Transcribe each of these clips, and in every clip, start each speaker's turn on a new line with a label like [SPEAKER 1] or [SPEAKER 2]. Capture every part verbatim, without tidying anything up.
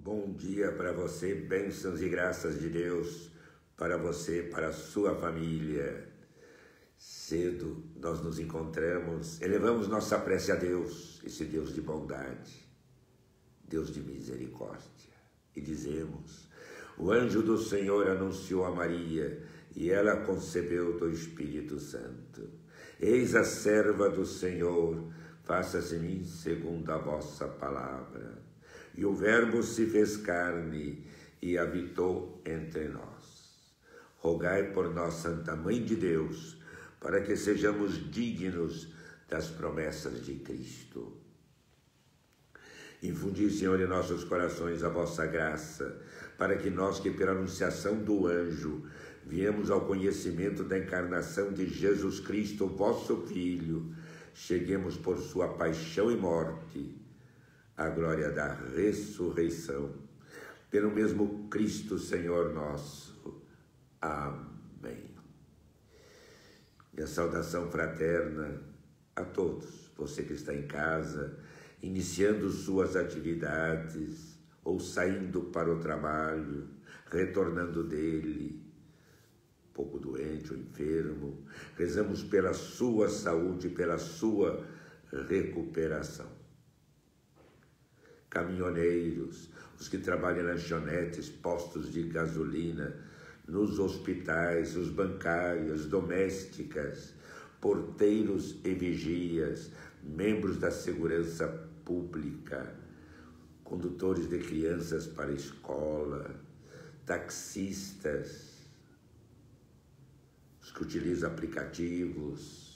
[SPEAKER 1] Bom dia para você, bênçãos e graças de Deus para você, para a sua família. Cedo nós nos encontramos, elevamos nossa prece a Deus, esse Deus de bondade, Deus de misericórdia, e dizemos: o anjo do Senhor anunciou a Maria, e ela concebeu do Espírito Santo. Eis a serva do Senhor, faça-se em mim segundo a vossa palavra. E o Verbo se fez carne e habitou entre nós. Rogai por nós, Santa Mãe de Deus, para que sejamos dignos das promessas de Cristo. Infundi, Senhor, em nossos corações a vossa graça, para que nós que pela anunciação do anjo viemos ao conhecimento da encarnação de Jesus Cristo, vosso Filho, cheguemos por sua paixão e morte à glória da ressurreição. Pelo mesmo Cristo, Senhor nosso. Amém. Minha saudação fraterna a todos, você que está em casa, iniciando suas atividades, ou saindo para o trabalho, retornando dele, um pouco doente ou enfermo. Rezamos pela sua saúde, pela sua recuperação. Caminhoneiros, os que trabalham em lanchonetes, postos de gasolina, nos hospitais, os bancários, domésticas, porteiros e vigias, membros da segurança pública, condutores de crianças para a escola, taxistas, os que utilizam aplicativos,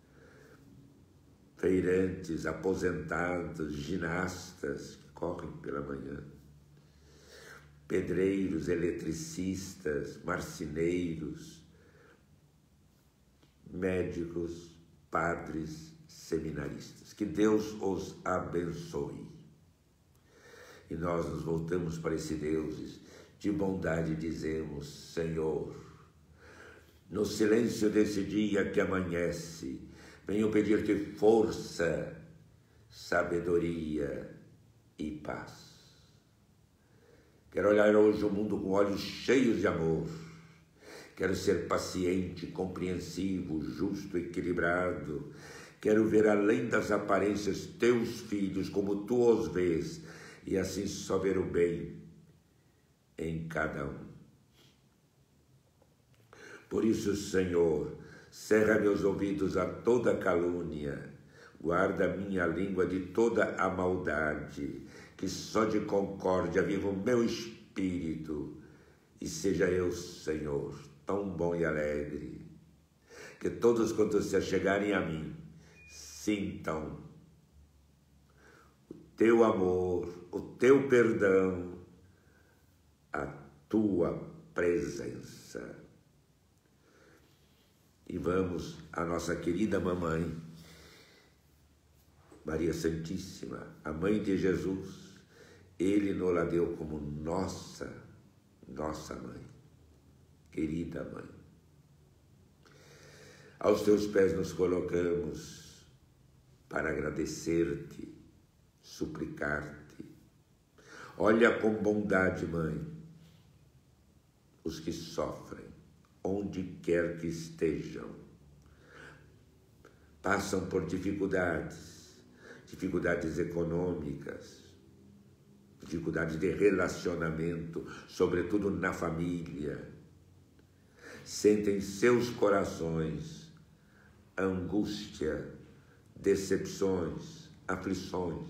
[SPEAKER 1] feirantes, aposentados, ginastas que correm pela manhã, pedreiros, eletricistas, marceneiros, médicos, padres, seminaristas. Que Deus os abençoe. E nós nos voltamos para esse Deus de bondade e dizemos: Senhor, no silêncio desse dia que amanhece, venho pedir-te força, sabedoria e paz. Quero olhar hoje o mundo com olhos cheios de amor. Quero ser paciente, compreensivo, justo, equilibrado. Quero ver além das aparências teus filhos como tu os vês, e assim só ver o bem em cada um. Por isso, Senhor, cerra meus ouvidos a toda calúnia, guarda minha língua de toda a maldade, que só de concórdia viva o meu espírito, e seja eu, Senhor, tão bom e alegre, que todos quanto se achegarem a mim, sintam o teu amor, o teu perdão, a tua presença. E vamos à nossa querida mamãe, Maria Santíssima, a mãe de Jesus. Ele nos la deu como nossa, nossa mãe, querida mãe. Aos teus pés nos colocamos para agradecer-te, suplicar-te. Olha com bondade, mãe, os que sofrem, onde quer que estejam, passam por dificuldades, dificuldades econômicas, dificuldades de relacionamento, sobretudo na família. Sentem em seus corações angústia, decepções, aflições.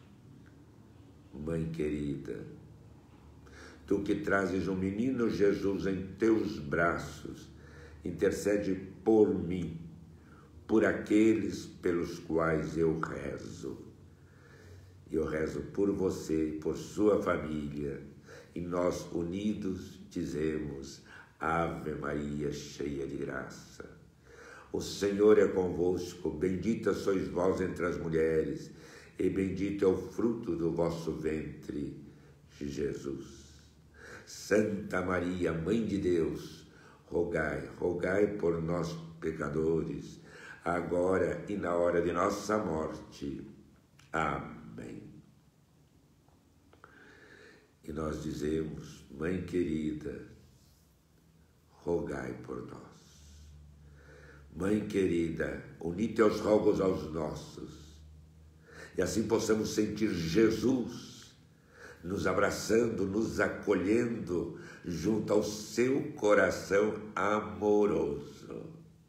[SPEAKER 1] Mãe querida, tu que trazes o menino Jesus em teus braços, intercede por mim, por aqueles pelos quais eu rezo. E eu rezo por você, por sua família, e nós unidos dizemos: Ave Maria, cheia de graça. O Senhor é convosco, bendita sois vós entre as mulheres, e bendito é o fruto do vosso ventre, Jesus. Santa Maria, Mãe de Deus, rogai, rogai por nós pecadores, agora e na hora de nossa morte. Amém. E nós dizemos: Mãe querida, rogai por nós. Mãe querida, uni teus rogos aos nossos, e assim possamos sentir Jesus nos abraçando, nos acolhendo junto ao seu coração amoroso.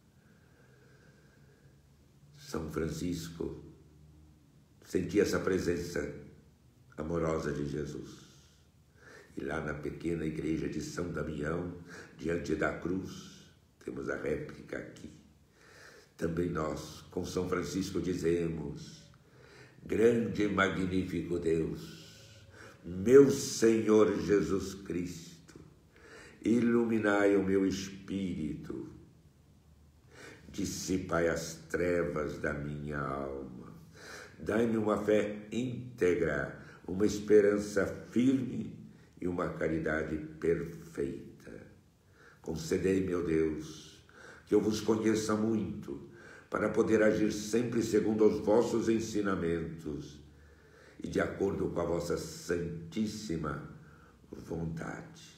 [SPEAKER 1] São Francisco sentia essa presença amorosa de Jesus. E lá na pequena igreja de São Damião, diante da cruz, temos a réplica aqui. Também nós, com São Francisco, dizemos: grande e magnífico Deus, meu Senhor Jesus Cristo, iluminai o meu espírito, dissipai as trevas da minha alma, dai-me uma fé íntegra, uma esperança firme e uma caridade perfeita. Concedei, meu Deus, que eu vos conheça muito, para poder agir sempre segundo os vossos ensinamentos e de acordo com a vossa santíssima vontade.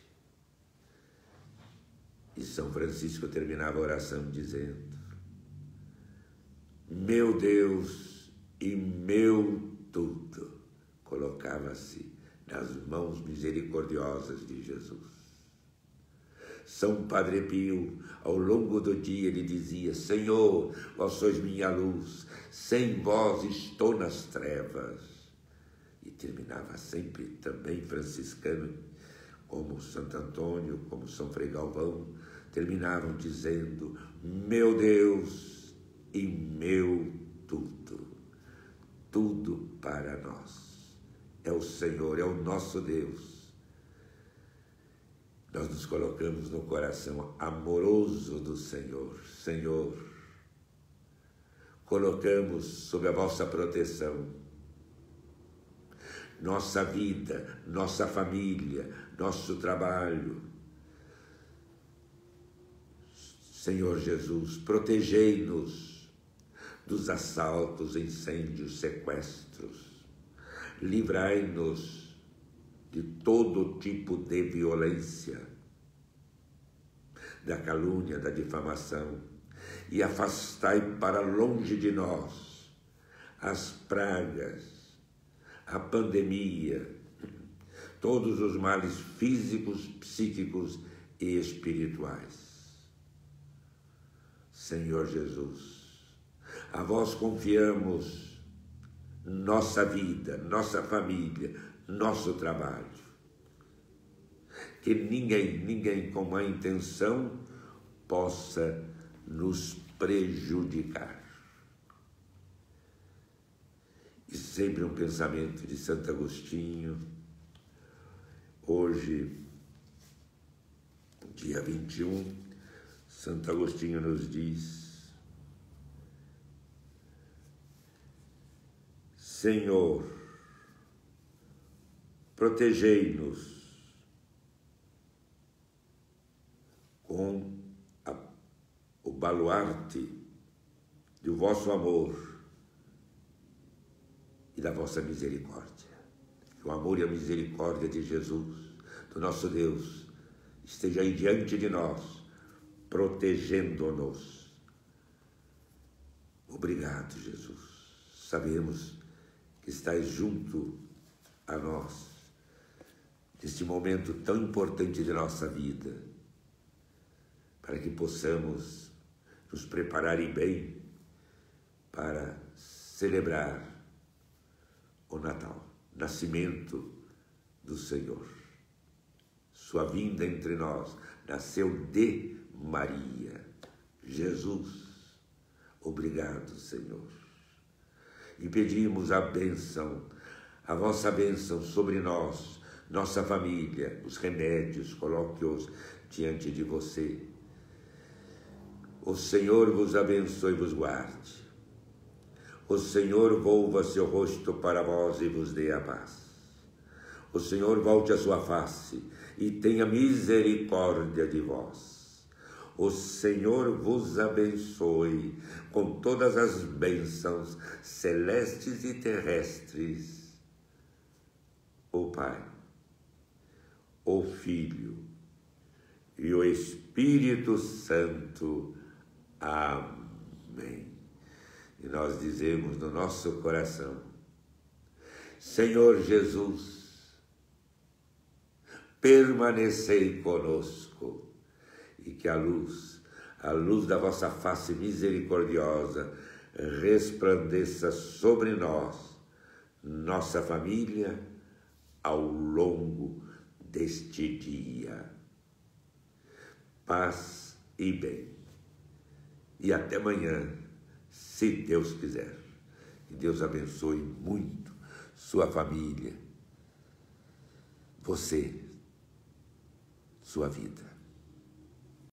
[SPEAKER 1] E São Francisco terminava a oração dizendo: meu Deus e meu tudo, colocava-se nas mãos misericordiosas de Jesus. São Padre Pio, ao longo do dia, ele dizia: Senhor, vós sois minha luz, sem vós estou nas trevas. E terminava sempre também franciscano, como Santo Antônio, como São Frei Galvão, terminavam dizendo: meu Deus e meu tudo, tudo para nós. É o Senhor, é o nosso Deus. Nós nos colocamos no coração amoroso do Senhor. Senhor, colocamos sob a vossa proteção nossa vida, nossa família, nosso trabalho. Senhor Jesus, protegei-nos dos assaltos, incêndios, sequestros. Livrai-nos de todo tipo de violência, da calúnia, da difamação, e afastai para longe de nós as pragas, a pandemia, todos os males físicos, psíquicos e espirituais. Senhor Jesus, a vós confiamos nossa vida, nossa família, nosso trabalho. Que ninguém, ninguém com má intenção possa nos prejudicar. E sempre um pensamento de Santo Agostinho. Hoje, dia vinte e um, Santo Agostinho nos diz: Senhor, protegei-nos com a, o baluarte do vosso amor e da vossa misericórdia. Que o amor e a misericórdia de Jesus, do nosso Deus, esteja aí diante de nós, protegendo-nos. Obrigado, Jesus. Sabemos que estais junto a nós, neste momento tão importante de nossa vida, para que possamos nos prepararem bem para celebrar o Natal, nascimento do Senhor. Sua vinda entre nós nasceu de Maria. Jesus, obrigado, Senhor. E pedimos a bênção, a vossa bênção sobre nós, nossa família, os remédios, coloque-os diante de você. O Senhor vos abençoe e vos guarde. O Senhor volva seu rosto para vós e vos dê a paz. O Senhor volte a sua face e tenha misericórdia de vós. O Senhor vos abençoe com todas as bênçãos celestes e terrestres. O Pai, o Filho e o Espírito Santo. Amém. E nós dizemos no nosso coração: Senhor Jesus, permanecei conosco, e que a luz, a luz da vossa face misericordiosa, resplandeça sobre nós, nossa família, ao longo deste dia. Paz e bem. E até amanhã, se Deus quiser. Que Deus abençoe muito sua família, você, sua vida.